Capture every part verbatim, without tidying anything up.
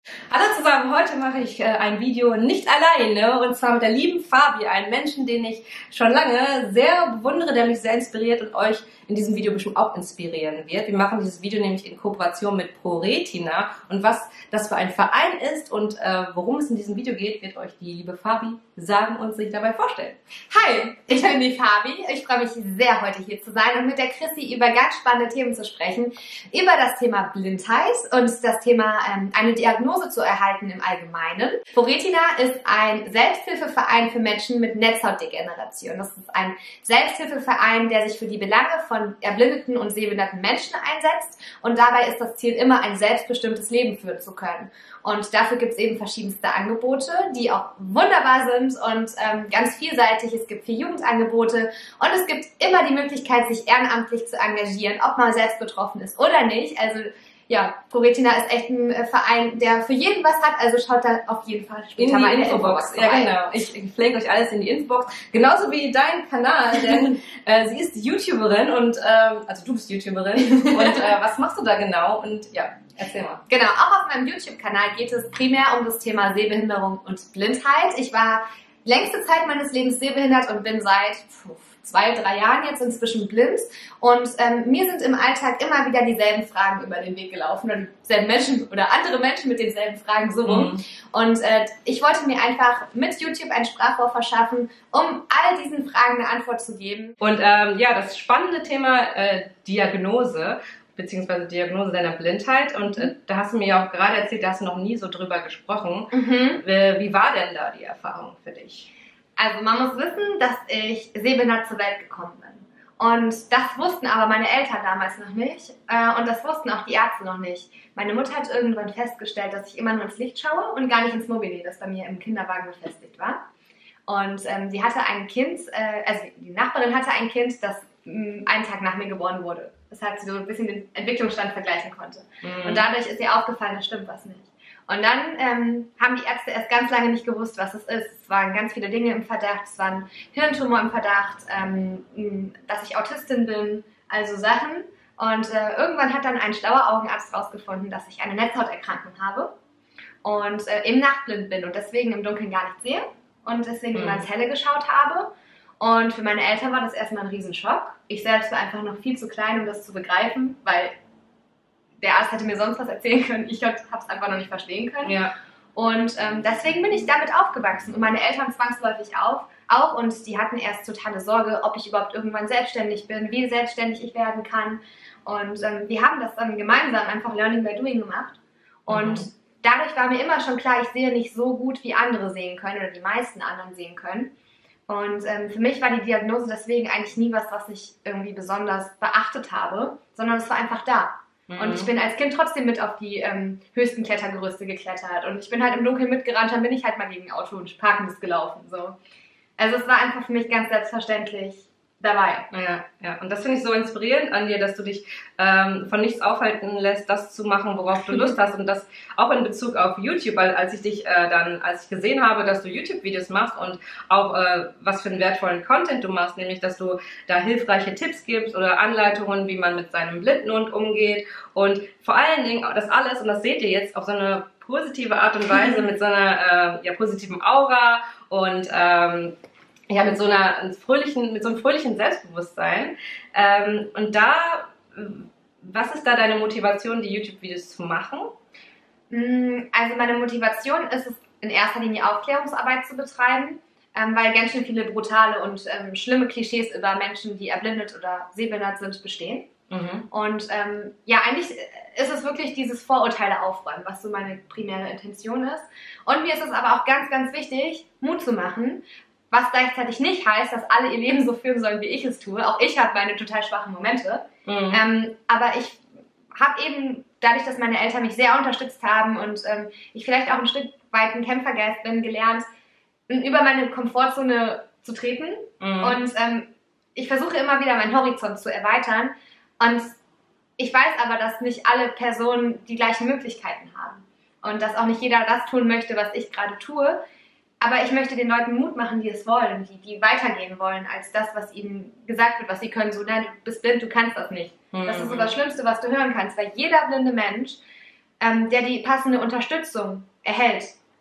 Hallo zusammen, heute mache ich äh, ein Video nicht alleine und zwar mit der lieben Fabi, einem Menschen, den ich schon lange sehr bewundere, der mich sehr inspiriert und euch in diesem Video bestimmt auch inspirieren wird. Wir machen dieses Video nämlich in Kooperation mit ProRetina und was das für ein Verein ist und äh, worum es in diesem Video geht, wird euch die liebe Fabi sagen und sich dabei vorstellen. Hi, ich bin die Fabi. Ich freue mich sehr, heute hier zu sein und mit der Chrissy über ganz spannende Themen zu sprechen, über das Thema Blindheit und das Thema ähm, eine Diagnose zu erhalten im Allgemeinen. ProRetina ist ein Selbsthilfeverein für Menschen mit Netzhautdegeneration. Das ist ein Selbsthilfeverein, der sich für die Belange von erblindeten und sehbehinderten Menschen einsetzt und dabei ist das Ziel immer, ein selbstbestimmtes Leben führen zu können. Und dafür gibt es eben verschiedenste Angebote, die auch wunderbar sind und ähm, ganz vielseitig. Es gibt vier Jugendangebote und es gibt immer die Möglichkeit, sich ehrenamtlich zu engagieren, ob man selbst betroffen ist oder nicht. Also ja, ProRetina ist echt ein äh, Verein, der für jeden was hat, also schaut da auf jeden Fall später in die Infobox. Ja, genau. Ich, ich verlinke euch alles in die Infobox. Genauso wie dein Kanal, denn äh, sie ist YouTuberin und, ähm, also du bist YouTuberin und äh, was machst du da genau? Und ja, erzähl mal. Genau, auch auf meinem YouTube-Kanal geht es primär um das Thema Sehbehinderung und Blindheit. Ich war längste Zeit meines Lebens sehbehindert und bin seit puh, zwei, drei Jahren jetzt inzwischen blind. Und ähm, mir sind im Alltag immer wieder dieselben Fragen über den Weg gelaufen oder dieselben Menschen oder andere Menschen mit denselben Fragen so rum. Mhm. Und äh, ich wollte mir einfach mit YouTube ein Sprachrohr verschaffen, um all diesen Fragen eine Antwort zu geben. Und ähm, ja, das spannende Thema äh, Diagnose beziehungsweise Diagnose deiner Blindheit und äh, da hast du mir ja auch gerade erzählt, da hast du noch nie so drüber gesprochen. Mhm. Wie, wie war denn da die Erfahrung für dich? Also man muss wissen, dass ich sehbehindert zur Welt gekommen bin. Und das wussten aber meine Eltern damals noch nicht äh, und das wussten auch die Ärzte noch nicht. Meine Mutter hat irgendwann festgestellt, dass ich immer nur ins Licht schaue und gar nicht ins Mobile, das bei mir im Kinderwagen befestigt war. Und ähm, sie hatte ein Kind, äh, also die Nachbarin hatte ein Kind, das mh, einen Tag nach mir geboren wurde. Das heißt, sie so ein bisschen den Entwicklungsstand vergleichen konnte. Mhm. Und dadurch ist ihr aufgefallen, da stimmt was nicht. Und dann ähm, haben die Ärzte erst ganz lange nicht gewusst, was es ist. Es waren ganz viele Dinge im Verdacht. Es war ein Hirntumor im Verdacht, ähm, dass ich Autistin bin, also Sachen. Und äh, irgendwann hat dann ein schlauer Augenarzt herausgefunden, dass ich eine Netzhauterkrankung habe und äh, eben nachtblind bin und deswegen im Dunkeln gar nicht sehe und deswegen mhm. immer ins Helle geschaut habe. Und für meine Eltern war das erstmal ein Riesenschock. Ich selbst war einfach noch viel zu klein, um das zu begreifen, weil der Arzt hätte mir sonst was erzählen können. Ich habe es einfach noch nicht verstehen können. Ja. Und ähm, deswegen bin ich damit aufgewachsen. Und meine Eltern zwangsläufig auf, auch. Und die hatten erst totale Sorge, ob ich überhaupt irgendwann selbstständig bin, wie selbstständig ich werden kann. Und ähm, wir haben das dann gemeinsam einfach Learning by Doing gemacht. Und mhm. dadurch war mir immer schon klar, ich sehe nicht so gut, wie andere sehen können oder die meisten anderen sehen können. Und ähm, für mich war die Diagnose deswegen eigentlich nie was, was ich irgendwie besonders beachtet habe, sondern es war einfach da. Mhm. Und ich bin als Kind trotzdem mit auf die ähm, höchsten Klettergerüste geklettert. Und ich bin halt im Dunkeln mitgerannt, dann bin ich halt mal gegen ein Auto und Parkendes gelaufen. So. Also es war einfach für mich ganz selbstverständlich dabei. Ja, ja. Und das finde ich so inspirierend an dir, dass du dich ähm, von nichts aufhalten lässt, das zu machen, worauf du Lust hast. Und das auch in Bezug auf YouTube, weil als ich dich äh, dann, als ich gesehen habe, dass du YouTube-Videos machst und auch äh, was für einen wertvollen Content du machst, nämlich, dass du da hilfreiche Tipps gibst oder Anleitungen, wie man mit seinem Blindenhund umgeht und vor allen Dingen das alles, und das seht ihr jetzt auf so eine positive Art und Weise mit so einer äh, ja, positiven Aura und ähm, ja, mit so einer fröhlichen, mit so einem fröhlichen Selbstbewusstsein. Ähm, und da, was ist da deine Motivation, die YouTube-Videos zu machen? Also meine Motivation ist es, in erster Linie Aufklärungsarbeit zu betreiben, ähm, weil ganz schön viele brutale und ähm, schlimme Klischees über Menschen, die erblindet oder sehbehindert sind, bestehen. Mhm. Und ähm, ja, eigentlich ist es wirklich dieses Vorurteile aufräumen, was so meine primäre Intention ist. Und mir ist es aber auch ganz, ganz wichtig, Mut zu machen, was gleichzeitig nicht heißt, dass alle ihr Leben so führen sollen, wie ich es tue. Auch ich habe meine total schwachen Momente. Mhm. Ähm, aber ich habe eben, dadurch, dass meine Eltern mich sehr unterstützt haben und ähm, ich vielleicht auch ein Stück weit ein Kämpfergeist bin, gelernt, über meine Komfortzone zu treten. Mhm. Und ähm, ich versuche immer wieder, meinen Horizont zu erweitern. Und ich weiß aber, dass nicht alle Personen die gleichen Möglichkeiten haben. Und dass auch nicht jeder das tun möchte, was ich gerade tue. Aber ich möchte den Leuten Mut machen, die es wollen, die, die weitergehen wollen, als das, was ihnen gesagt wird, was sie können. So, nein, du bist blind, du kannst das nicht. Mhm. Das ist so das Schlimmste, was du hören kannst, weil jeder blinde Mensch ähm, der die passende Unterstützung erhält,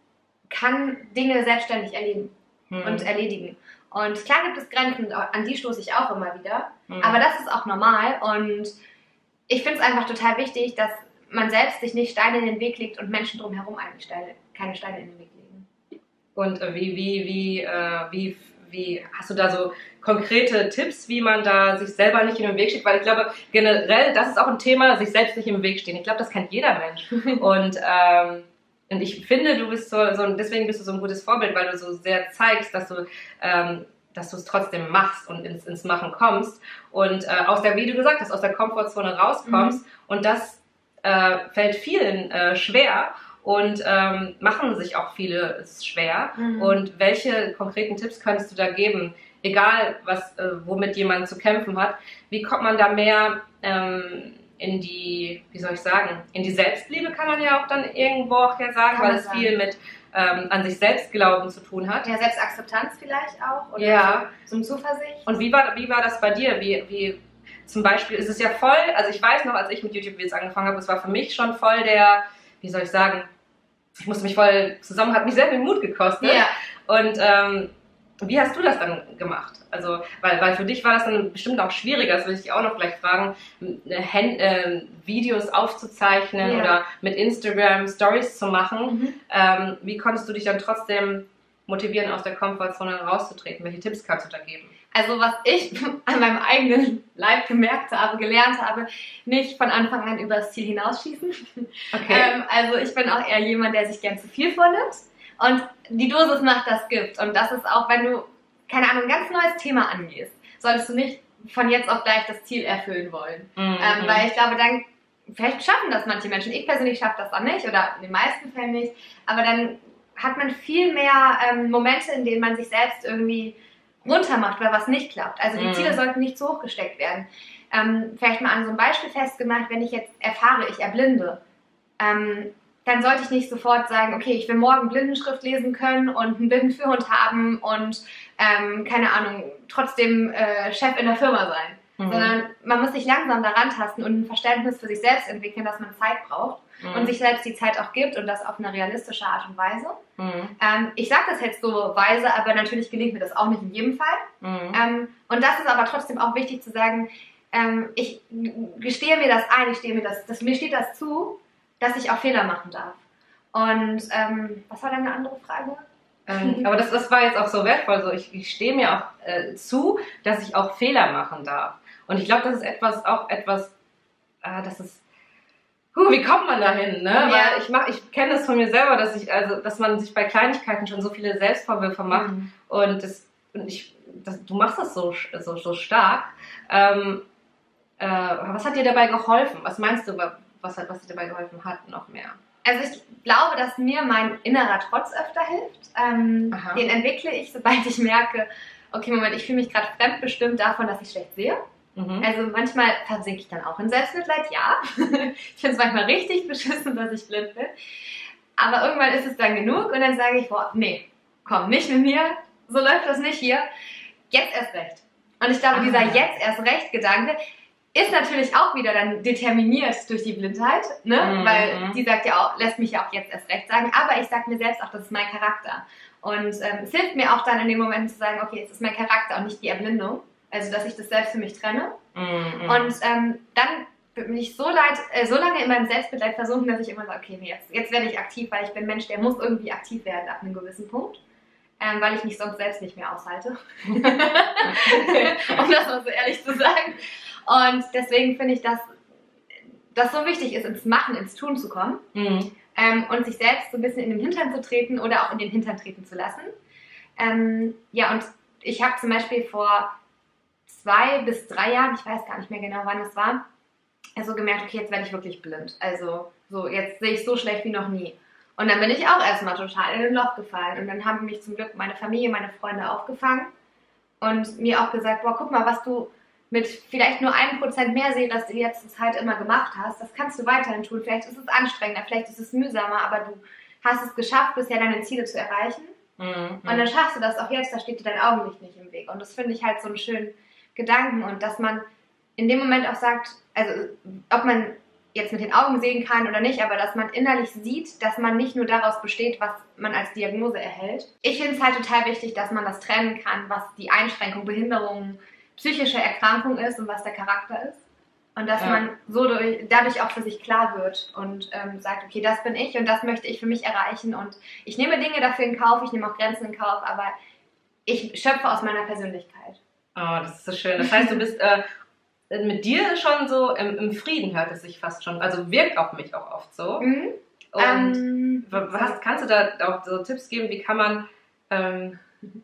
kann Dinge selbstständig erleben hm. und erledigen. Und klar gibt es Grenzen, an die stoße ich auch immer wieder, hm. aber das ist auch normal und ich finde es einfach total wichtig, dass man selbst sich nicht Steine in den Weg legt und Menschen drumherum eigentlich Steine, keine Steine in den Weg legen. Und äh, wie, wie, wie, äh, wie, wie, hast du da so konkrete Tipps, wie man da sich selber nicht in den Weg steht? Weil ich glaube, generell, das ist auch ein Thema, sich selbst nicht im Weg stehen. Ich glaube, das kennt jeder Mensch. Und, ähm, und ich finde, du bist so, so, deswegen bist du so ein gutes Vorbild, weil du so sehr zeigst, dass du, ähm, dass du es trotzdem machst und ins, ins Machen kommst und äh, aus der, wie du gesagt hast, aus der Komfortzone rauskommst mhm. und das äh, fällt vielen äh, schwer und ähm, machen sich auch viele es schwer mhm. und welche konkreten Tipps könntest du da geben, egal was, äh, womit jemand zu kämpfen hat, wie kommt man da mehr ähm, in die, wie soll ich sagen, in die Selbstliebe kann man ja auch dann irgendwo auch ja sagen, kann weil es sagen. viel mit Ähm, an sich selbst glauben zu tun hat. Ja, Selbstakzeptanz vielleicht auch. Oder ja. so, so Zuversicht. Und wie war, wie war das bei dir? Wie, wie zum Beispiel ist es ja voll, also ich weiß noch, als ich mit YouTube-Videos angefangen habe, es war für mich schon voll der, wie soll ich sagen, ich musste mich voll zusammen, hat mich sehr viel Mut gekostet. Ja. Und ähm, wie hast du das dann gemacht? Also, weil, weil für dich war das dann bestimmt auch schwieriger, das will ich dich auch noch gleich fragen, Hand, äh, Videos aufzuzeichnen ja. oder mit Instagram Stories zu machen. Mhm. Ähm, wie konntest du dich dann trotzdem motivieren, aus der Komfortzone rauszutreten? Welche Tipps kannst du da geben? Also was ich an meinem eigenen Leib gemerkt habe, gelernt habe, nicht von Anfang an übers Ziel hinausschießen. Okay. ähm, also ich bin auch eher jemand, der sich gern zu viel vornimmt. Und die Dosis macht das Gift. Und das ist auch, wenn du, keine Ahnung, ein ganz neues Thema angehst, solltest du nicht von jetzt auf gleich das Ziel erfüllen wollen. Mhm. Ähm, weil ich glaube, dann, vielleicht schaffen das manche Menschen. Ich persönlich schaffe das auch nicht oder in den meisten Fällen nicht. Aber dann hat man viel mehr ähm, Momente, in denen man sich selbst irgendwie runtermacht, weil was nicht klappt. Also die mhm. Ziele sollten nicht zu hoch gesteckt werden. Ähm, vielleicht mal an so einem Beispiel festgemacht, wenn ich jetzt erfahre, ich erblinde, ähm, dann sollte ich nicht sofort sagen, okay, ich will morgen Blindenschrift lesen können und einen Blindenführhund haben und, ähm, keine Ahnung, trotzdem äh, Chef in der Firma sein. Mhm. Sondern man muss sich langsam daran tasten und ein Verständnis für sich selbst entwickeln, dass man Zeit braucht mhm. und sich selbst die Zeit auch gibt und das auf eine realistische Art und Weise. Mhm. Ähm, ich sage das jetzt so weise, aber natürlich gelingt mir das auch nicht in jedem Fall. Mhm. Ähm, und das ist aber trotzdem auch wichtig zu sagen, ähm, ich gestehe mir das ein, ich stehe mir das, das, mir steht das zu, dass ich auch Fehler machen darf. Und ähm, was war deine andere Frage? Ähm, aber das, das war jetzt auch so wertvoll. So, ich, ich stehe mir auch äh, zu, dass ich auch Fehler machen darf. Und ich glaube, das ist etwas, auch etwas, äh, das ist, huh, wie kommt man dahin, ne? Ja. Weil ich mach, ich kenne das von mir selber, dass ich, also, dass man sich bei Kleinigkeiten schon so viele Selbstvorwürfe macht. Mhm. Und das, und ich, das, du machst das so, so, so stark. Ähm, äh, was hat dir dabei geholfen? Was meinst du, was hat, was dir dabei geholfen hat, noch mehr? Also ich glaube, dass mir mein innerer Trotz öfter hilft. Ähm, den entwickle ich, sobald ich merke, okay, Moment, ich fühle mich gerade fremdbestimmt davon, dass ich schlecht sehe. Mhm. Also manchmal versinke ich dann auch in Selbstmitleid, ja. Ich finde es manchmal richtig beschissen, dass ich blind bin. Aber irgendwann ist es dann genug und dann sage ich, boah, nee, komm, nicht mit mir, so läuft das nicht hier. Jetzt erst recht. Und ich glaube, Aha. dieser jetzt erst recht Gedanke ist natürlich auch wieder dann determiniert durch die Blindheit, ne? Mhm. Weil die sagt ja auch, lässt mich ja auch jetzt erst recht sagen, aber ich sage mir selbst auch, das ist mein Charakter. Und ähm, es hilft mir auch dann in dem Moment zu sagen, okay, es ist mein Charakter und nicht die Erblindung. Also, dass ich das selbst für mich trenne. Mhm. Und ähm, dann bin ich so, leid, äh, so lange in meinem Selbstmitleid versunken, dass ich immer sage, okay, nee, jetzt, jetzt werde ich aktiv, weil ich bin Mensch, der muss irgendwie aktiv werden ab einem gewissen Punkt. Ähm, weil ich mich sonst selbst nicht mehr aushalte. Um das mal so ehrlich zu sagen. Und deswegen finde ich, dass das so wichtig ist, ins Machen, ins Tun zu kommen mhm. ähm, und sich selbst so ein bisschen in den Hintern zu treten oder auch in den Hintern treten zu lassen. Ähm, ja, und ich habe zum Beispiel vor zwei bis drei Jahren, ich weiß gar nicht mehr genau, wann es war, also gemerkt, okay, jetzt werde ich wirklich blind. Also so, jetzt sehe ich so schlecht wie noch nie. Und dann bin ich auch erstmal total in ein Loch gefallen. Und dann haben mich zum Glück meine Familie, meine Freunde aufgefangen und mir auch gesagt, boah, guck mal, was du mit vielleicht nur einem Prozent mehr sehen, dass du die letzte Zeit immer gemacht hast, das kannst du weiterhin tun. Vielleicht ist es anstrengender, vielleicht ist es mühsamer, aber du hast es geschafft, bisher deine Ziele zu erreichen. Mhm. Und dann schaffst du das auch jetzt, da steht dir dein Augenlicht nicht im Weg. Und das finde ich halt so einen schönen Gedanken. Und dass man in dem Moment auch sagt, also ob man jetzt mit den Augen sehen kann oder nicht, aber dass man innerlich sieht, dass man nicht nur daraus besteht, was man als Diagnose erhält. Ich finde es halt total wichtig, dass man das trennen kann, was die Einschränkung, Behinderung, psychische Erkrankung ist und was der Charakter ist. Und dass ja. man so durch, dadurch auch für sich klar wird und ähm, sagt, okay, das bin ich und das möchte ich für mich erreichen und ich nehme Dinge dafür in Kauf, ich nehme auch Grenzen in Kauf, aber ich schöpfe aus meiner Persönlichkeit. Oh, das ist so schön. Das heißt, du bist äh, mit dir schon so im, im Frieden, hört es sich fast schon. Also wirkt auf mich auch oft so. Mhm. Und ähm, was, kannst du da auch so Tipps geben, wie kann man, ähm,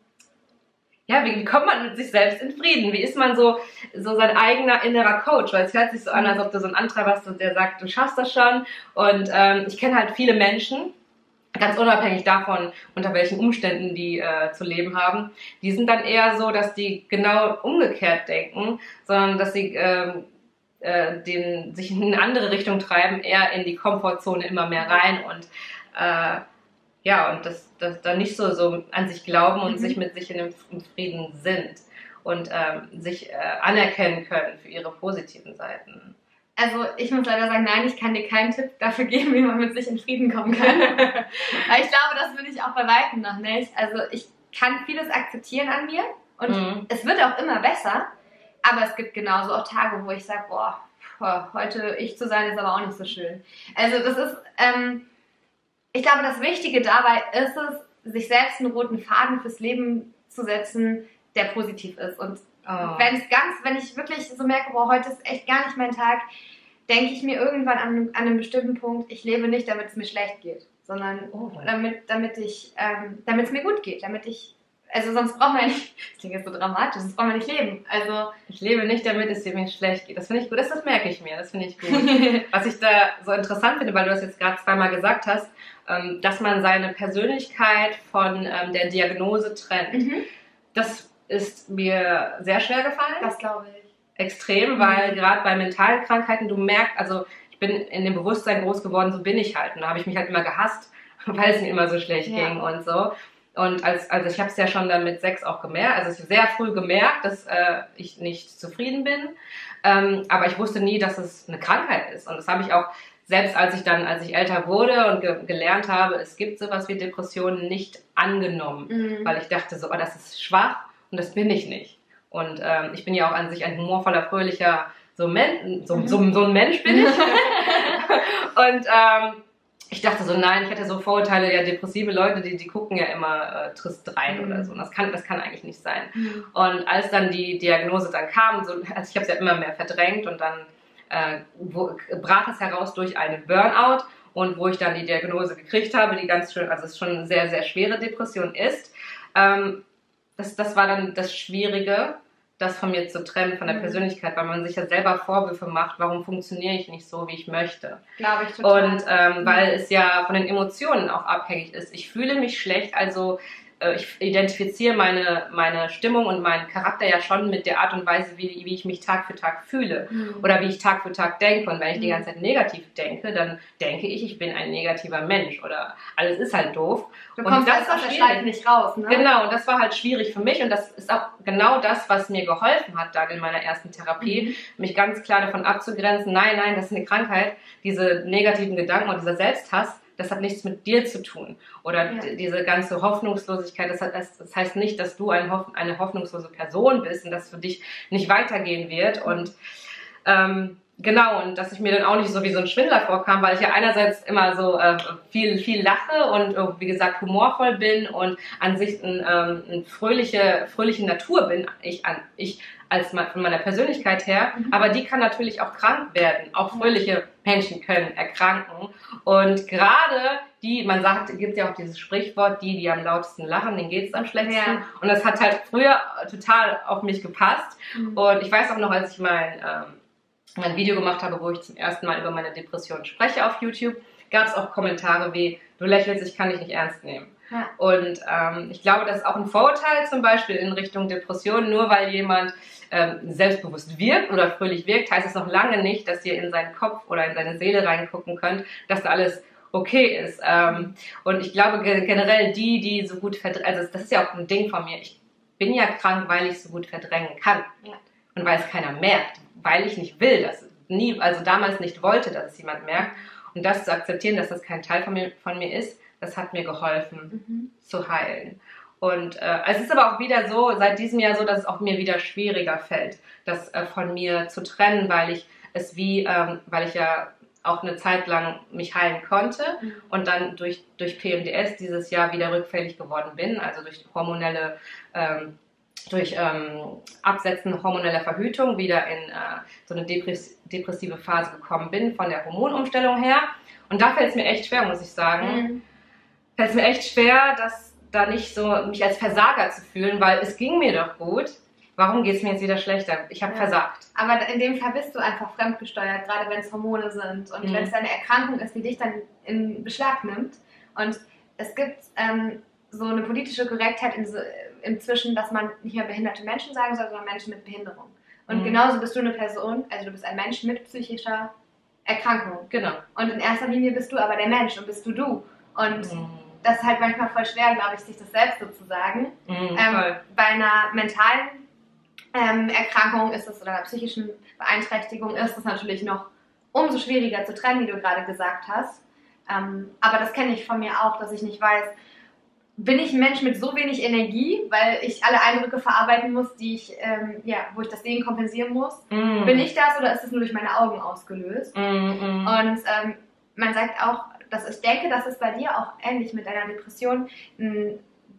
ja, wie, wie kommt man mit sich selbst in Frieden? Wie ist man so, so sein eigener innerer Coach? Weil es hört sich so an, als ob du so einen Antreiber hast, der sagt, du schaffst das schon. Und ähm, ich kenne halt viele Menschen, ganz unabhängig davon, unter welchen Umständen die äh, zu leben haben, die sind dann eher so, dass die genau umgekehrt denken, sondern dass sie ähm, äh, den, sich in eine andere Richtung treiben, eher in die Komfortzone immer mehr rein und äh, ja, und das, das dann nicht so, so an sich glauben und mhm. sich mit sich in dem Frieden sind und ähm, sich äh, anerkennen können für ihre positiven Seiten. Also ich muss leider sagen, nein, ich kann dir keinen Tipp dafür geben, wie man mit sich in Frieden kommen kann. Weil ich glaube, das bin ich auch bei Weitem noch nicht. Also ich kann vieles akzeptieren an mir und mhm. es wird auch immer besser, aber es gibt genauso auch Tage, wo ich sage, boah, boah, heute ich zu sein ist aber auch nicht so schön. Also das ist, ähm, ich glaube, das Wichtige dabei ist es, sich selbst einen roten Faden fürs Leben zu setzen, der positiv ist. Und oh. wenn es ganz, wenn ich wirklich so merke, boah, heute ist echt gar nicht mein Tag, denke ich mir irgendwann an, an einem bestimmten Punkt, ich lebe nicht, damit es mir schlecht geht, sondern oh. damit, damit ich, ähm, damit es mir gut geht, damit ich, also sonst braucht man ja nicht, das klingt jetzt so dramatisch, sonst braucht man nicht leben. Also ich lebe nicht, damit es mir schlecht geht. Das finde ich gut, das, das merke ich mir, das finde ich gut. Was ich da so interessant finde, weil du das jetzt gerade zweimal gesagt hast, ähm, dass man seine Persönlichkeit von ähm, der Diagnose trennt. Mhm. Das ist mir sehr schwer gefallen. Das glaube ich. Extrem, weil mhm. gerade bei mentalen Krankheiten, du merkst, also ich bin in dem Bewusstsein groß geworden, so bin ich halt. Und da habe ich mich halt immer gehasst, weil es mir immer so schlecht ja. ging und so. Und als, also ich habe es ja schon dann mit sechs auch gemerkt, also ich habe sehr früh gemerkt, dass äh, ich nicht zufrieden bin. Ähm, aber ich wusste nie, dass es eine Krankheit ist. Und das habe ich auch, selbst als ich dann, als ich älter wurde und ge- gelernt habe, es gibt sowas wie Depressionen, nicht angenommen. Mhm. Weil ich dachte so, oh, das ist schwach und das bin ich nicht. Und ähm, ich bin ja auch an sich ein humorvoller, fröhlicher, so, Men- so, mhm. so, so ein Mensch bin ich. Und ähm, ich dachte so, nein, ich hatte so Vorurteile, ja, depressive Leute, die, die gucken ja immer äh, trist rein mhm. oder so. Und das kann, das kann eigentlich nicht sein. Mhm. Und als dann die Diagnose dann kam, so, also ich habe es ja immer mehr verdrängt und dann äh, wo, brach es heraus durch einen Burnout. Und wo ich dann die Diagnose gekriegt habe, die ganz schön, also es schon eine sehr, sehr schwere Depression ist, ähm, das, das war dann das Schwierige, das von mir zu trennen, von der mhm. Persönlichkeit, weil man sich ja selber Vorwürfe macht, warum funktioniere ich nicht so, wie ich möchte. Glaube ich total. Und ähm, mhm. weil es ja von den Emotionen auch abhängig ist. Ich fühle mich schlecht, also äh, ich identifiziere meine, meine Stimmung und meinen Charakter ja schon mit der Art und Weise, wie, wie ich mich Tag für Tag fühle mhm. oder wie ich Tag für Tag denke. Und wenn ich mhm. die ganze Zeit negativ denke, dann denke ich, ich bin ein negativer Mensch oder alles ist halt doof. Du kommst und das aus der Schleife nicht raus, ne? Genau, und das war halt schwierig für mich und das ist auch genau das, was mir geholfen hat dann in meiner ersten Therapie, mhm. mich ganz klar davon abzugrenzen, nein, nein, das ist eine Krankheit, diese negativen Gedanken und dieser Selbsthass, das hat nichts mit dir zu tun. Oder ja. d- diese ganze Hoffnungslosigkeit, das, hat, das, das heißt nicht, dass du ein Hoff- eine hoffnungslose Person bist und dass es für dich nicht weitergehen wird und ähm, genau, und dass ich mir dann auch nicht so wie so ein Schwindler vorkam, weil ich ja einerseits immer so äh, viel, viel lache und äh, wie gesagt humorvoll bin und an sich ein, ähm, eine fröhliche, fröhliche Natur bin, ich, an, ich als me- von meiner Persönlichkeit her, mhm. aber die kann natürlich auch krank werden. Auch fröhliche Menschen können erkranken. Und gerade die, man sagt, gibt ja auch dieses Sprichwort, die, die am lautesten lachen, denen geht's am schlechtesten. Ja. Und das hat halt früher total auf mich gepasst. Mhm. Und ich weiß auch noch, als ich mein ähm, ein Video gemacht habe, wo ich zum ersten Mal über meine Depression spreche auf YouTube, gab es auch Kommentare wie, du lächelst, ich kann dich nicht ernst nehmen. Ja. Und ähm, ich glaube, das ist auch ein Vorurteil zum Beispiel in Richtung Depression. Nur weil jemand ähm, selbstbewusst wirkt oder fröhlich wirkt, heißt es noch lange nicht, dass ihr in seinen Kopf oder in seine Seele reingucken könnt, dass da alles okay ist. Ähm, und ich glaube ge- generell die, die so gut verdrängen, also das ist ja auch ein Ding von mir, ich bin ja krank, weil ich so gut verdrängen kann. Ja. Und weil es keiner merkt, weil ich nicht will, dass nie, also damals nicht wollte, dass es jemand merkt. Und das zu akzeptieren, dass das kein Teil von mir, von mir ist, das hat mir geholfen, mhm. zu heilen. Und äh, es ist aber auch wieder so, seit diesem Jahr so, dass es auch mir wieder schwieriger fällt, das äh, von mir zu trennen, weil ich es wie, ähm, weil ich ja auch eine Zeit lang mich heilen konnte mhm. und dann durch, durch P M D S dieses Jahr wieder rückfällig geworden bin, also durch hormonelle, ähm, durch ähm, Absetzen hormoneller Verhütung wieder in äh, so eine depress- depressive Phase gekommen bin, von der Hormonumstellung her. Und da fällt es mir echt schwer, muss ich sagen. Mhm. Fällt es mir echt schwer, dass da nicht so mich als Versager zu fühlen, weil es ging mir doch gut. Warum geht es mir jetzt wieder schlechter? Ich habe ja. versagt. Aber in dem Fall bist du einfach fremdgesteuert, gerade wenn es Hormone sind und mhm. wenn es eine Erkrankung ist, die dich dann in Beschlag nimmt. Und es gibt ähm, so eine politische Korrektheit in so, inzwischen, dass man nicht mehr behinderte Menschen sagen soll, sondern Menschen mit Behinderung. Und mhm. genauso bist du eine Person, also du bist ein Mensch mit psychischer Erkrankung. Genau. Und in erster Linie bist du aber der Mensch und bist du du. Und mhm. das ist halt manchmal voll schwer, glaube ich, sich das selbst so zu sagen. Mhm, ähm, bei einer mentalen ähm, Erkrankung ist es, oder einer psychischen Beeinträchtigung ist es natürlich noch umso schwieriger zu trennen, wie du gerade gesagt hast. Ähm, aber das kenne ich von mir auch, dass ich nicht weiß, bin ich ein Mensch mit so wenig Energie, weil ich alle Eindrücke verarbeiten muss, die ich, ähm, ja, wo ich das Sehen kompensieren muss. Mm. Bin ich das oder ist es nur durch meine Augen ausgelöst? Mm, mm. Und ähm, man sagt auch, dass ich denke, dass es bei dir auch ähnlich mit deiner Depression, ein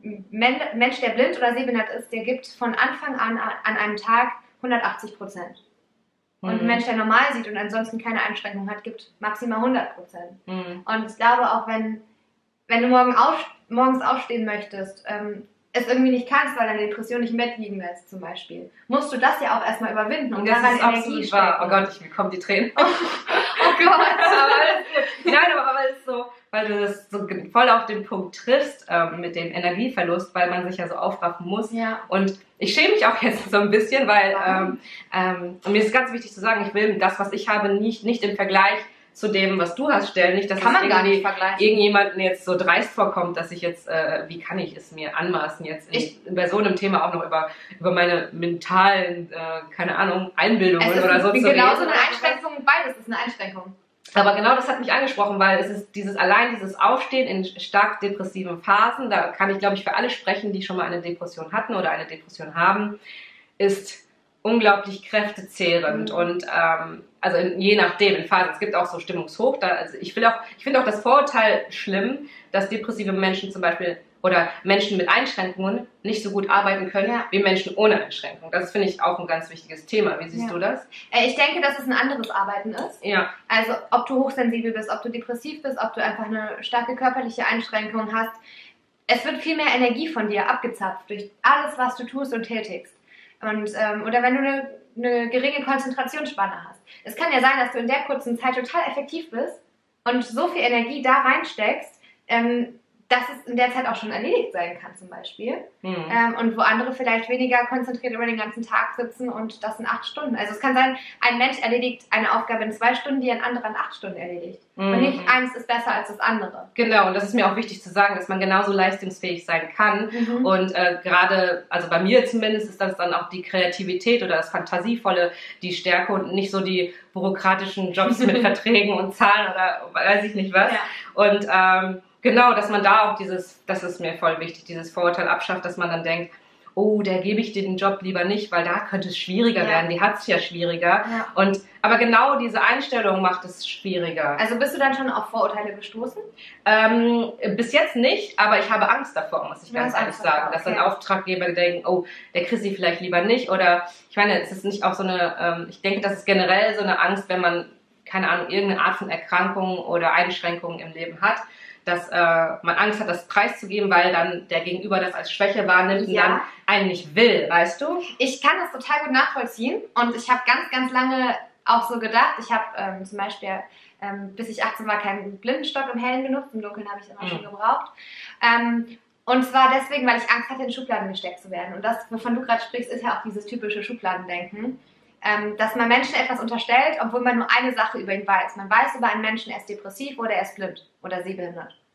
Mensch, der blind oder sehbehindert ist, der gibt von Anfang an an einem Tag hundertachtzig Prozent. Und ein Mensch, der normal sieht und ansonsten keine Einschränkung hat, gibt maximal hundert Prozent. Und ich glaube auch, wenn, wenn du morgen auf, morgens aufstehen möchtest, ähm, es irgendwie nicht kannst, weil deine Depression nicht im Bett liegen lässt zum Beispiel, musst du das ja auch erstmal überwinden. Und das daran ist Energie absolut wahr. Oh Gott, ich bekomme die Tränen. Oh, oh Gott, aber alles gut. Nein, aber, aber es ist so, weil du das so voll auf den Punkt triffst ähm, mit dem Energieverlust, weil man sich ja so aufraffen muss. Ja. Und ich schäme mich auch jetzt so ein bisschen, weil ähm, ähm, und mir ist ganz wichtig zu sagen, ich will das, was ich habe, nicht, nicht im Vergleich zu dem, was du hast, stellen. Nicht, dass kann es man gar nicht vergleichen. Irgendjemanden jetzt so dreist vorkommt, dass ich jetzt, äh, wie kann ich es mir anmaßen, jetzt in, ich, bei so einem Thema auch noch über, über meine mentalen, äh, keine Ahnung, Einbildungen es ist oder so zu reden. Genau so eine Einschränkung, beides ist eine Einschränkung. Aber genau das hat mich angesprochen, weil es ist dieses allein dieses Aufstehen in stark depressiven Phasen, da kann ich, glaube ich, für alle sprechen, die schon mal eine Depression hatten oder eine Depression haben, ist unglaublich kräftezehrend mhm. und ähm, also in, je nachdem in Phasen. Es gibt auch so Stimmungshoch. Da, also ich will auch, ich finde auch das Vorurteil schlimm, dass depressive Menschen zum Beispiel oder Menschen mit Einschränkungen nicht so gut arbeiten können ja. wie Menschen ohne Einschränkungen. Das finde ich auch ein ganz wichtiges Thema. Wie siehst ja. du das? Ich denke, dass es ein anderes Arbeiten ist. Ja. Also ob du hochsensibel bist, ob du depressiv bist, ob du einfach eine starke körperliche Einschränkung hast. Es wird viel mehr Energie von dir abgezapft durch alles, was du tust und tätigst. Und, ähm, oder wenn du eine, eine geringe Konzentrationsspanne hast. Es kann ja sein, dass du in der kurzen Zeit total effektiv bist und so viel Energie da reinsteckst, ähm, dass es in der Zeit auch schon erledigt sein kann zum Beispiel. Mhm. Ähm, und wo andere vielleicht weniger konzentriert über den ganzen Tag sitzen und das in acht Stunden. Also es kann sein, ein Mensch erledigt eine Aufgabe in zwei Stunden, die ein anderer in acht Stunden erledigt. Mhm. Und nicht eins ist besser als das andere. Genau, und das ist mir auch wichtig zu sagen, dass man genauso leistungsfähig sein kann. Mhm. Und äh, gerade, also bei mir zumindest, ist das dann auch die Kreativität oder das Fantasievolle, die Stärke und nicht so die bürokratischen Jobs mit Verträgen und Zahlen oder weiß ich nicht was. Ja. Und ähm, genau, dass man da auch dieses, das ist mir voll wichtig, dieses Vorurteil abschafft, dass man dann denkt, oh, der gebe ich dir den Job lieber nicht, weil da könnte es schwieriger ja. werden, die hat es ja schwieriger. Ja. Und, aber genau diese Einstellung macht es schwieriger. Also bist du dann schon auf Vorurteile gestoßen? Ähm, bis jetzt nicht, aber ich habe Angst davor, muss ich ganz ehrlich sagen, okay. dass dann Auftraggeber denken, oh, der Chrissy vielleicht lieber nicht. Oder ich meine, es ist nicht auch so eine, ähm, ich denke, das ist generell so eine Angst, wenn man, keine Ahnung, irgendeine Art von Erkrankung oder Einschränkung im Leben hat, dass äh, man Angst hat, das preiszugeben, weil dann der Gegenüber das als Schwäche wahrnimmt und ja. dann einen nicht will, weißt du? Ich kann das total gut nachvollziehen und ich habe ganz, ganz lange auch so gedacht. Ich habe ähm, zum Beispiel, ähm, bis ich achtzehn war, keinen Blindenstock im Hellen benutzt, im Dunkeln habe ich es immer mhm. schon gebraucht. Ähm, und zwar deswegen, weil ich Angst hatte, in Schubladen gesteckt zu werden. Und das, wovon du gerade sprichst, ist ja auch dieses typische Schubladendenken. Ähm, dass man Menschen etwas unterstellt, obwohl man nur eine Sache über ihn weiß. Man weiß über einen Menschen, er ist depressiv oder er ist blind oder sehbehindert.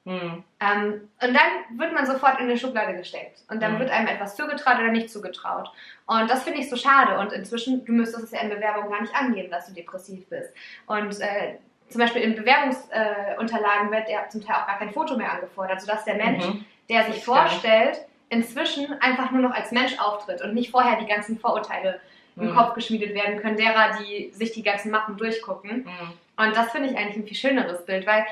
Mhm. Ähm, und dann wird man sofort in eine Schublade gesteckt. Und dann mhm. wird einem etwas zugetraut oder nicht zugetraut. Und das finde ich so schade. Und inzwischen, du müsstest es ja in Bewerbung gar nicht angeben, dass du depressiv bist. Und äh, zum Beispiel in Bewerbungsunterlagen äh, wird ja zum Teil auch gar kein Foto mehr angefordert, sodass der Mensch, mhm. der sich vorstellt, inzwischen einfach nur noch als Mensch auftritt und nicht vorher die ganzen Vorurteile im mhm. Kopf geschmiedet werden können, derer, die sich die ganzen Mappen durchgucken. Mhm. Und das finde ich eigentlich ein viel schöneres Bild, weil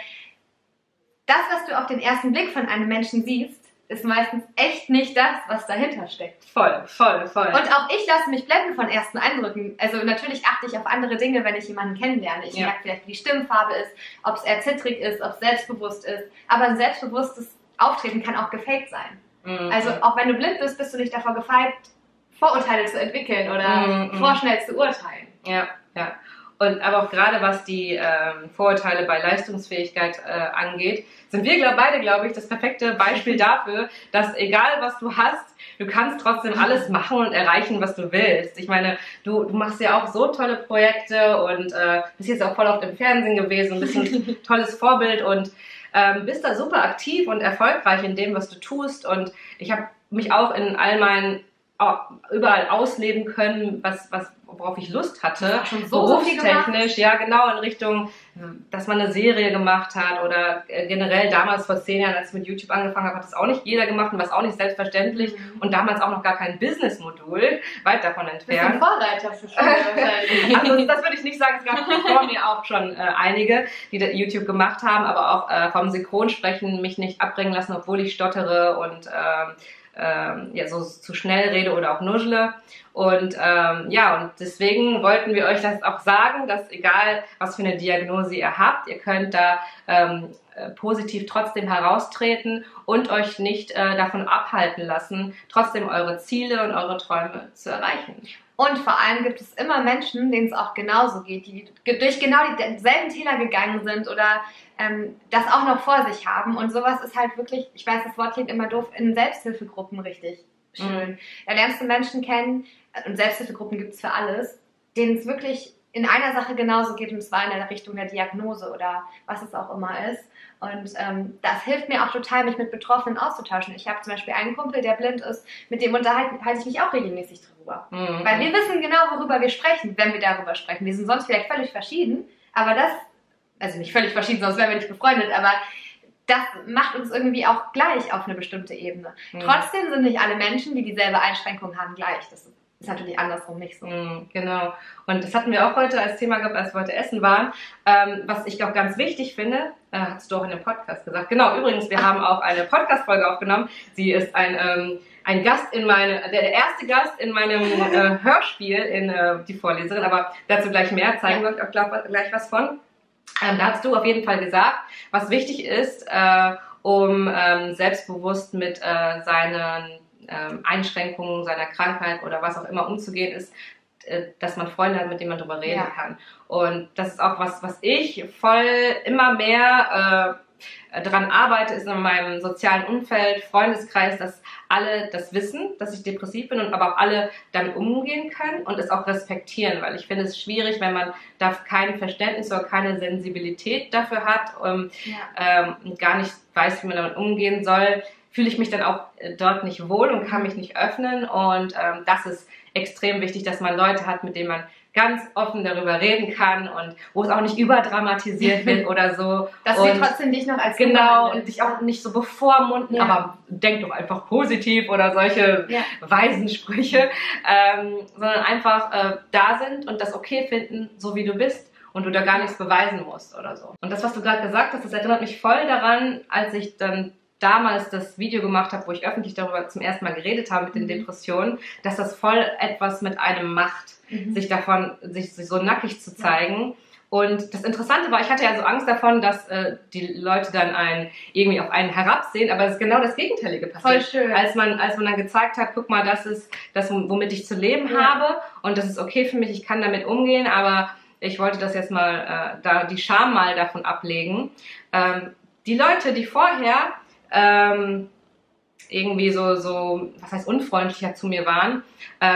das, was du auf den ersten Blick von einem Menschen siehst, ist meistens echt nicht das, was dahinter steckt. Voll, voll, voll. Und auch ich lasse mich blenden von ersten Eindrücken. Also natürlich achte ich auf andere Dinge, wenn ich jemanden kennenlerne. Ich ja. merke vielleicht, wie die Stimmfarbe ist, ob es eher zittrig ist, ob es selbstbewusst ist. Aber ein selbstbewusstes Auftreten kann auch gefaked sein. Mhm. Also auch wenn du blind bist, bist du nicht davor gefeit, Vorurteile zu entwickeln oder mhm. vorschnell zu urteilen. Ja, ja. Und aber auch gerade was die ähm, Vorurteile bei Leistungsfähigkeit äh, angeht, sind wir glaub, beide, glaube ich, das perfekte Beispiel dafür, dass egal was du hast, du kannst trotzdem alles machen und erreichen, was du willst. Ich meine, du, du machst ja auch so tolle Projekte und äh, bist jetzt auch voll auf dem Fernsehen gewesen, bist ein tolles Vorbild und ähm, bist da super aktiv und erfolgreich in dem, was du tust. Und ich habe mich auch in all meinen überall ausleben können, was, was, worauf ich Lust hatte. Schon so, so viel berufstechnisch, ja genau, in Richtung, dass man eine Serie gemacht hat oder generell damals vor zehn Jahren, als ich mit YouTube angefangen habe, hat das auch nicht jeder gemacht und war auch nicht selbstverständlich mhm. und damals auch noch gar kein Business-Modul, weit davon entfernt. Vorreiter für schon. Also das würde ich nicht sagen, es gab vor mir auch schon äh, einige, die YouTube gemacht haben, aber auch äh, vom Synchronsprechen mich nicht abbringen lassen, obwohl ich stottere und ähm, Ähm, ja, so zu schnell rede oder auch nuschle. Und ähm, ja, und deswegen wollten wir euch das auch sagen, dass egal, was für eine Diagnose ihr habt, ihr könnt da ähm, positiv trotzdem heraustreten und euch nicht äh, davon abhalten lassen, trotzdem eure Ziele und eure Träume zu erreichen. Und vor allem gibt es immer Menschen, denen es auch genauso geht, die durch genau dieselben Täler gegangen sind oder ähm, das auch noch vor sich haben. Und sowas ist halt wirklich, ich weiß, das Wort klingt immer doof, in Selbsthilfegruppen richtig schön. Mhm. Da lernst du Menschen kennen, und Selbsthilfegruppen gibt es für alles, denen es wirklich in einer Sache genauso geht, und zwar in der Richtung der Diagnose oder was es auch immer ist. Und ähm, das hilft mir auch total, mich mit Betroffenen auszutauschen. Ich habe zum Beispiel einen Kumpel, der blind ist, mit dem unterhalte ich mich auch regelmäßig drüber. Mhm. Weil wir wissen genau, worüber wir sprechen, wenn wir darüber sprechen. Wir sind sonst vielleicht völlig verschieden, aber das, also nicht völlig verschieden, sonst wären wir nicht befreundet, aber das macht uns irgendwie auch gleich auf eine bestimmte Ebene. Mhm. Trotzdem sind nicht alle Menschen, die dieselbe Einschränkung haben, gleich. Das ist natürlich andersrum nicht so. Mm, genau. Und das hatten wir auch heute als Thema gehabt, als wir heute essen waren. Ähm, was ich auch ganz wichtig finde, äh, hast du auch in dem Podcast gesagt. Genau, übrigens, wir Ach. haben auch eine Podcast-Folge aufgenommen. Sie ist ein, ähm, ein Gast in meine, der, der erste Gast in meinem äh, Hörspiel, in äh, die Vorleserin, aber dazu gleich mehr, zeigen wir euch auch gleich, gleich was von. Ähm, da hast du auf jeden Fall gesagt, was wichtig ist, äh, um ähm, selbstbewusst mit äh, seinen Einschränkungen seiner Krankheit oder was auch immer umzugehen ist, dass man Freunde hat, mit denen man darüber reden ja. kann. Und das ist auch was, was ich voll immer mehr äh, daran arbeite, ist in meinem sozialen Umfeld, Freundeskreis, dass alle das wissen, dass ich depressiv bin und aber auch alle damit umgehen können und es auch respektieren, weil ich finde es schwierig, wenn man da kein Verständnis oder keine Sensibilität dafür hat ähm, ja. ähm, gar nicht weiß, wie man damit umgehen soll, fühle ich mich dann auch dort nicht wohl und kann mich nicht öffnen. Und ähm, das ist extrem wichtig, dass man Leute hat, mit denen man ganz offen darüber reden kann und wo es auch nicht überdramatisiert wird oder so. Dass wir trotzdem dich noch als genau und dich auch nicht so bevormunden, ja. aber denk doch einfach positiv oder solche ja. weisen Sprüche, ähm, sondern einfach äh, da sind und das okay finden, so wie du bist. Und du da gar nichts beweisen musst oder so. Und das, was du gerade gesagt hast, das erinnert mich voll daran, als ich dann damals das Video gemacht habe, wo ich öffentlich darüber zum ersten Mal geredet habe mit den Depressionen, dass das voll etwas mit einem macht, mhm. sich davon, sich so nackig zu zeigen. Ja. Und das Interessante war, ich hatte ja so Angst davon, dass äh, die Leute dann einen, irgendwie auf einen herabsehen, aber es ist genau das Gegenteilige passiert. Voll schön. Als man, als man dann gezeigt hat, guck mal, das ist das, womit ich zu leben ja. habe und das ist okay für mich, ich kann damit umgehen, aber ich wollte das jetzt mal, äh, da die Scham mal davon ablegen. Ähm, die Leute, die vorher ähm, irgendwie so, so, was heißt unfreundlicher zu mir waren, ähm,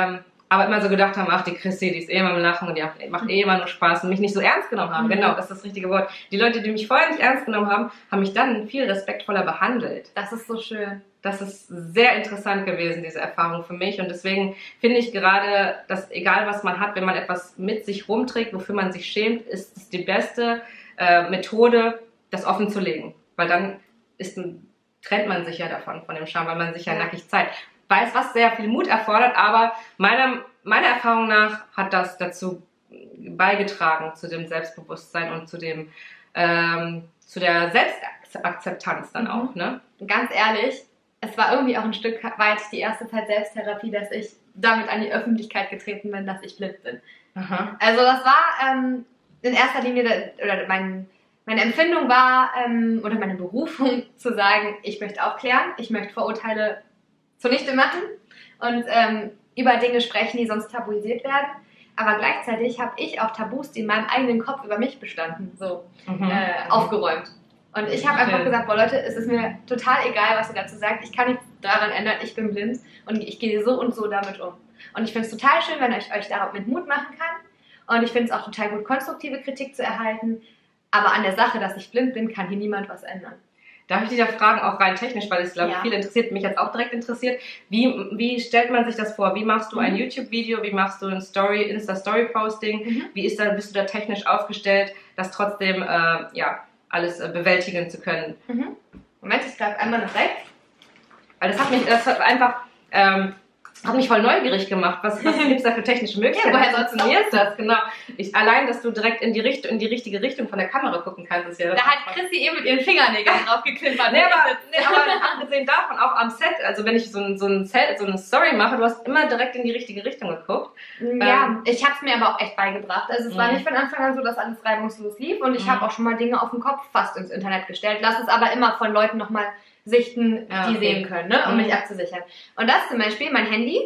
aber immer so gedacht haben, ach, die Chrissy, die ist eh immer am Lachen und die macht eh immer nur Spaß und mich nicht so ernst genommen haben. Mhm. Genau, das ist das richtige Wort. Die Leute, die mich vorher nicht ernst genommen haben, haben mich dann viel respektvoller behandelt. Das ist so schön. Das ist sehr interessant gewesen, diese Erfahrung für mich. Und deswegen finde ich gerade, dass egal was man hat, wenn man etwas mit sich rumträgt, wofür man sich schämt, ist es die beste äh, Methode, das offen zu legen. Weil dann ist, trennt man sich ja davon, von dem Scham, weil man sich ja, ja nackig zeigt. Weiß, was sehr viel Mut erfordert, aber meiner, meiner Erfahrung nach hat das dazu beigetragen, zu dem Selbstbewusstsein und zu dem ähm, zu der Selbstakzeptanz dann mhm. auch. Ne? Ganz ehrlich, es war irgendwie auch ein Stück weit die erste Zeit Selbsttherapie, dass ich damit an die Öffentlichkeit getreten bin, dass ich blind bin. Aha. Also das war ähm, in erster Linie, oder mein, meine Empfindung war, ähm, oder meine Berufung zu sagen, ich möchte aufklären, ich möchte Vorurteile zunichte machen und ähm, über Dinge sprechen, die sonst tabuisiert werden. Aber gleichzeitig habe ich auch Tabus, die in meinem eigenen Kopf über mich bestanden, so mhm. äh, aufgeräumt. Und ich habe einfach gesagt, boah Leute, es ist mir total egal, was ihr dazu sagt. Ich kann nichts daran ändern, ich bin blind und ich gehe so und so damit um. Und ich finde es total schön, wenn ich euch darauf mit Mut machen kann. Und ich finde es auch total gut, konstruktive Kritik zu erhalten. Aber an der Sache, dass ich blind bin, kann hier niemand was ändern. Darf ich dich da fragen, auch rein technisch, weil es, glaube ich, ja. viel interessiert, mich jetzt auch direkt interessiert. Wie, wie stellt man sich das vor? Wie machst du mhm. ein YouTube-Video? Wie machst du ein Story, Insta-Story-Posting? Mhm. Wie ist da, bist du da technisch aufgestellt, das trotzdem, äh, ja, alles äh, bewältigen zu können? Mhm. Moment, ich greife einmal nach rechts. Weil das hat mich, das hat einfach, ähm, hat mich voll neugierig gemacht. Was, was gibt es da für technische Möglichkeiten? Ja, woher funktioniert das? Genau. Ich, allein, dass du direkt in die, Richtung, in die richtige Richtung von der Kamera gucken kannst, ist ja das. Da hat Chrissy eben mit ihren Fingernägeln drauf geklimpert. Nee, aber, nee, aber abgesehen davon, auch am Set, also wenn ich so, ein, so, ein Set, so eine Story mache, du hast immer direkt in die richtige Richtung geguckt. Ja, ähm, ich habe es mir aber auch echt beigebracht. Also es war nicht von Anfang an so, dass alles reibungslos lief und ich mhm. habe auch schon mal Dinge auf den Kopf fast ins Internet gestellt. Lass es aber immer von Leuten nochmal sichten, ja, die okay. sehen können, ne? um mhm. mich abzusichern. Und das zum Beispiel, mein Handy.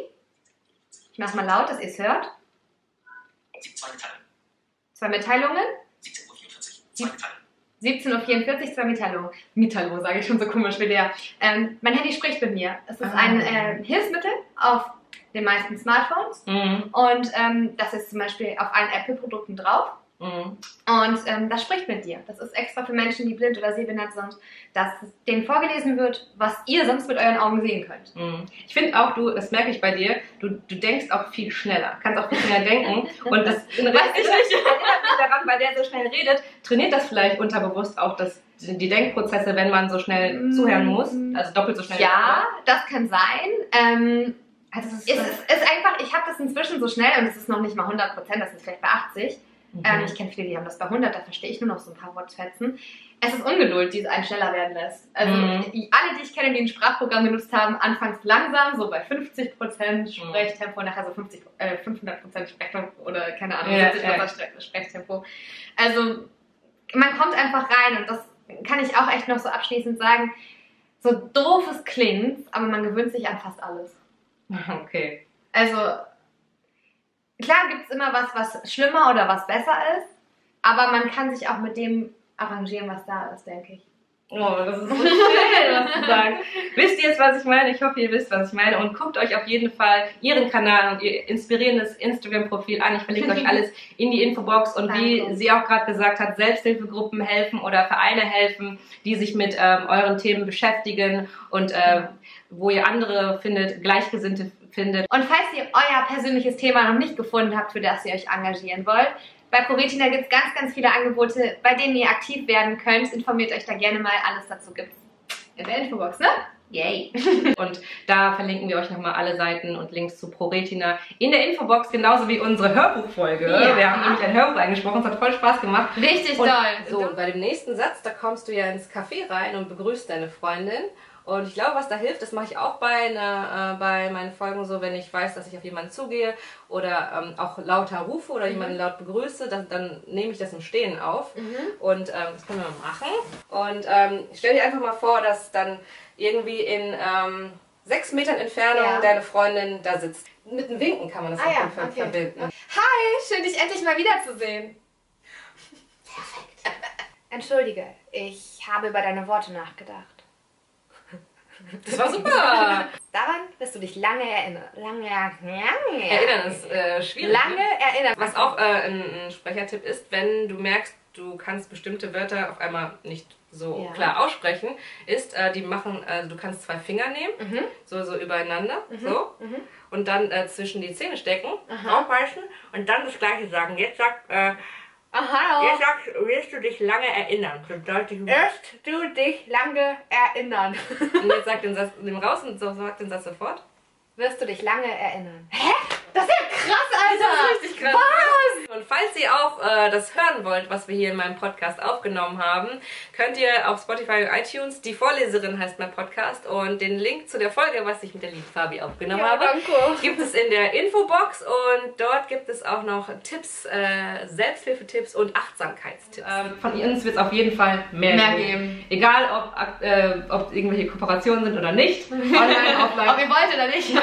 Ich mach's mal laut, dass ihr es hört. Zwei Mitteilungen. Zwei Mitteilungen. siebzehn Uhr vierundvierzig. Zwei Mitteilungen. siebzehn Uhr vierundvierzig, zwei Mitteilungen. Mitteilung sage ich schon so komisch wie der. Ähm, mein Handy spricht mit mir. Es ist ah. ein äh, Hilfsmittel auf den meisten Smartphones. Mhm. Und ähm, das ist zum Beispiel auf allen Apple-Produkten drauf. Mhm. Und ähm, das spricht mit dir. Das ist extra für Menschen, die blind oder sehbehindert sind, dass denen vorgelesen wird, was ihr sonst mit euren Augen sehen könnt. Mhm. Ich finde auch, du, das merke ich bei dir, du, du denkst auch viel schneller, kannst auch viel schneller denken. Und das in weiß ich nicht. Erinnert mich daran, weil der so schnell redet, trainiert das vielleicht unterbewusst auch das, die Denkprozesse, wenn man so schnell mhm. zuhören muss. Also doppelt so schnell. Ja, das kann sein. Ähm, also es, ist, es ist, ist einfach, ich habe das inzwischen so schnell und es ist noch nicht mal hundert Prozent, das ist vielleicht bei achtzig. Mhm. Ähm, ich kenne viele, die haben das bei hundert, da verstehe ich nur noch so ein paar Wortfetzen. Es ist Ungeduld, die es einen schneller werden lässt. Also mhm. alle, die ich kenne, die ein Sprachprogramm genutzt haben, anfangs langsam, so bei fünfzig Prozent Sprechtempo, mhm. nachher so fünfzig, äh, fünfhundert Prozent Sprechtempo oder keine Ahnung, ja, siebzig Prozent ja. Sprechtempo. Also man kommt einfach rein und das kann ich auch echt noch so abschließend sagen, so doof es klingt, aber man gewöhnt sich an fast alles. Okay. Also klar gibt es immer was, was schlimmer oder was besser ist, aber man kann sich auch mit dem arrangieren, was da ist, denke ich. Oh, das ist so schön, was du sagst. Wisst ihr jetzt, was ich meine? Ich hoffe, ihr wisst, was ich meine. Und guckt euch auf jeden Fall ihren Kanal und ihr inspirierendes Instagram-Profil an. Ich verlinke euch alles in die Infobox. Und Danke. Wie sie auch gerade gesagt hat, Selbsthilfegruppen helfen oder Vereine helfen, die sich mit ähm, euren Themen beschäftigen und äh, wo ihr andere findet, Gleichgesinnte findet. Und falls ihr euer persönliches Thema noch nicht gefunden habt, für das ihr euch engagieren wollt, bei ProRetina gibt es ganz, ganz viele Angebote, bei denen ihr aktiv werden könnt. Informiert euch da gerne mal. Alles dazu gibt's in der Infobox, ne? Yay! Und da verlinken wir euch nochmal alle Seiten und Links zu ProRetina in der Infobox, genauso wie unsere Hörbuchfolge. Ja. Wir haben nämlich ein Hörbuch eingesprochen, es hat voll Spaß gemacht. Richtig und toll! So, und bei dem nächsten Satz, da kommst du ja ins Café rein und begrüßt deine Freundin. Und ich glaube, was da hilft, das mache ich auch bei, eine, äh, bei meinen Folgen so, wenn ich weiß, dass ich auf jemanden zugehe oder ähm, auch lauter rufe oder mhm. jemanden laut begrüße, dann, dann nehme ich das im Stehen auf. Mhm. Und ähm, das können wir mal machen. Und ähm, stell dir einfach mal vor, dass dann irgendwie in ähm, sechs Metern Entfernung ja. deine Freundin da sitzt. Mit einem Winken kann man das ah, ja, ver okay. verbinden. Hi, schön dich endlich mal wiederzusehen. Perfekt. Entschuldige, ich habe über deine Worte nachgedacht. Das war super! Daran wirst du dich lange erinnern. Lange, lange. Erinnern ist äh, schwierig. Lange erinnern. Was auch äh, ein, ein Sprechertipp ist, wenn du merkst, du kannst bestimmte Wörter auf einmal nicht so Ja. klar aussprechen, ist, äh, die machen, äh, du kannst zwei Finger nehmen, Mhm. so, so übereinander, so, Mhm. und dann äh, zwischen die Zähne stecken, Aha. draufbeißen und dann das Gleiche sagen. Jetzt sag, äh, Aha. jetzt sagst, wirst du dich lange erinnern. So deutlich. Wirst du dich lange erinnern. Und jetzt sag den Satz, nimm raus und so, sag den Satz sofort. Wirst du dich lange erinnern. Hä? Das ist ja krass, Alter. richtig krass. Was? Und falls ihr auch äh, das hören wollt, was wir hier in meinem Podcast aufgenommen haben, könnt ihr auf Spotify und iTunes, die Vorleserin heißt mein Podcast, und den Link zu der Folge, was ich mit der lieben Fabi aufgenommen Ja, habe, danke. gibt es in der Infobox, und dort gibt es auch noch Tipps, äh, Selbsthilfetipps und Achtsamkeitstipps. Ähm, von uns wird es auf jeden Fall mehr, Mehr geben. geben. Egal, ob, ak- äh, ob irgendwelche Kooperationen sind oder nicht. Online, offline. Ob ihr wollt oder nicht.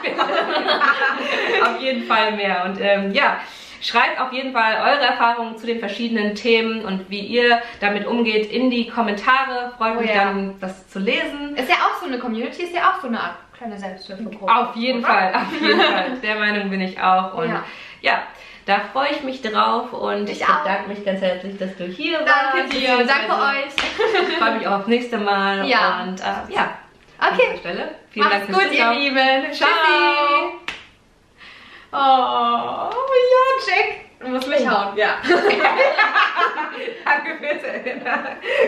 Auf jeden Fall mehr. Und ähm, ja, schreibt auf jeden Fall eure Erfahrungen zu den verschiedenen Themen und wie ihr damit umgeht in die Kommentare. Freut Oh mich ja. dann, das zu lesen. Ist ja auch so eine Community, ist ja auch so eine Art kleine Selbsthilfegruppe. Auf jeden oder? Fall, auf jeden Fall. Der Meinung bin ich auch. Und ja, Ja. da freue ich mich drauf, und ich Ich auch. bedanke mich ganz herzlich, dass du hier Danke warst. dir, danke beziehungsweise euch. Ich freue mich auch aufs nächste Mal. Ja. Und äh, ja, an Okay, dieser Stelle. Vielen macht's Dank fürs gut, ihr Zuschauen. Lieben. Ciao. Tschüssi. Oh, ja, Jack. Du musst mich hauen. Ja. Danke fürs Erinnern.